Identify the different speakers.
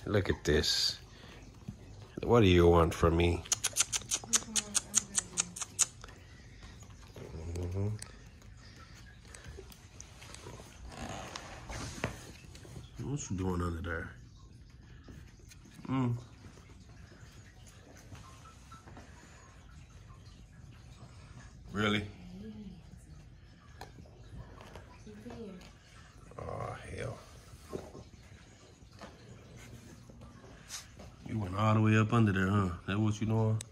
Speaker 1: Look at this. What do you want from me? What you doing under there? Really? Oh, hell. You went all the way up under there, huh? That what you doing?